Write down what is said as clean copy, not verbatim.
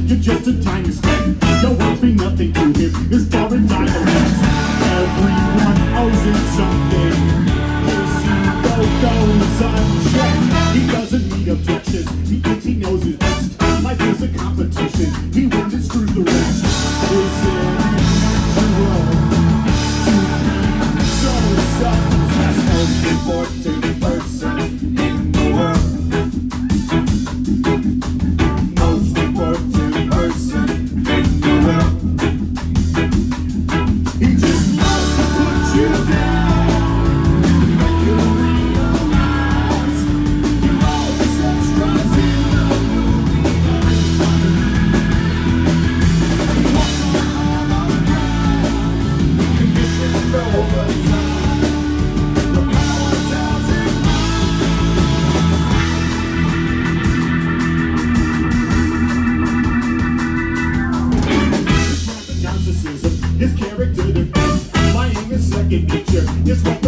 You're just a tiny speck. Your words mean nothing to him. His foreign dialects. Everyone owes him something. His ego goes unchecked. He doesn't need objections. He thinks he knows his best. Life is a competition. He wins and screws the rest. Is it wrong to be so self-obsessed? Most important person in the world. Most important person in the world. He just loves to put you down. Make you realize you're all just extras in the movie. He wants to all around. Conditioned over time. The power tells him narcissism, his character defense, lying is second nature. It's what